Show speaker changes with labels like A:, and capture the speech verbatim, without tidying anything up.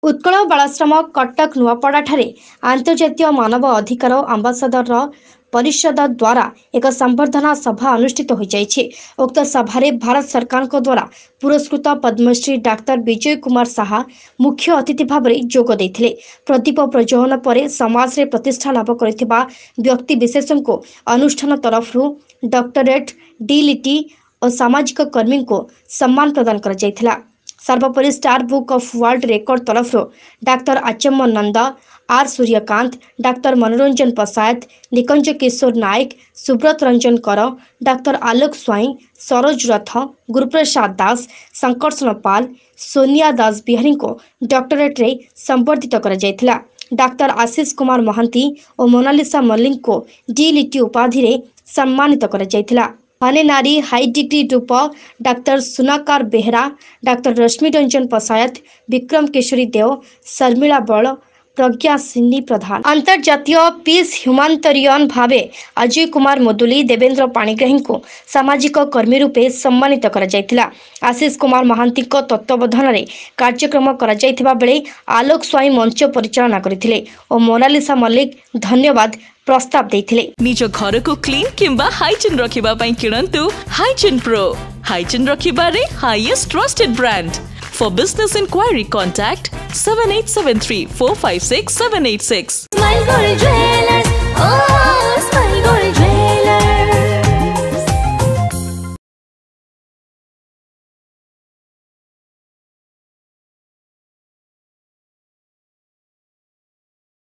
A: उत्कल बालाश्रम कटक नुआपड़ा ठारे आंतर्जातीय मानव अधिकार आंबासाडर परिषद द्वारा एक संबर्धना सभा अनुष्ठित हो जाइए। उक्त सभारे भारत सरकार द्वारा पुरस्कृत पद्मश्री डाक्टर विजय कुमार साहा मुख्य अतिथि भाव में जोग देथिले। प्रदीप प्रज्वलन पर समाज रे प्रतिष्ठा लाभ करथिबा व्यक्ति विशेष को अनुष्ठान तरफ डॉक्टरेट डीलिटी और सामाजिक कर्मी को सम्मान प्रदान कर जाइथिला। सर्वोपरि star book of world record तरफ डाक्टर आचम नंद, आर सूर्यकांत, डाक्टर मनोरंजन प्रसाद, निकंज किशोर नायक, सुब्रत रंजन कर, डाक्टर आलोक स्वाई, सरोज रथ, गुरुप्रसाद दास, संकर्षण पाल, सोनिया दास बिहारी को डॉक्टरेट रे संबर्धित कर जाइथिला। डाक्टर आशीष कुमार महांती और मोनालिसा मल्लिक को डीलिटी उपाधि रे सम्मानित कर जाइथिला। नारी हाई डिग्री रूप डाक्टर सुनाकार बेहरा, डाक्टर रश्मि रंजन प्रसाद, विक्रम केशरी देव, शर्मिला बल, प्रज्ञा सिन्नी प्रधान, अंतर्जातीय पीस ह्यूमानिटेरियन भावे अजय कुमार मुदुली, देवेंद्र पाणिग्राही को सामाजिक कर्मी रूपे सम्मानित कर जाइथिला। आशीष कुमार महांती को तत्वावधान रे कार्यक्रम करा जाइथिबा बेले आलोक स्वाई मंच परिचालना करथिले और मोनालिसा मल्लिक धन्यवाद प्रस्ताव देथिले।
B: निज घर को क्लीन किंबा हाइजीन रखिबा पई किणंतु हाइजीन प्रो। हाइजीन रखिबा रे highest trusted brand. For business inquiry contact seven eight seven three four five six seven eight six.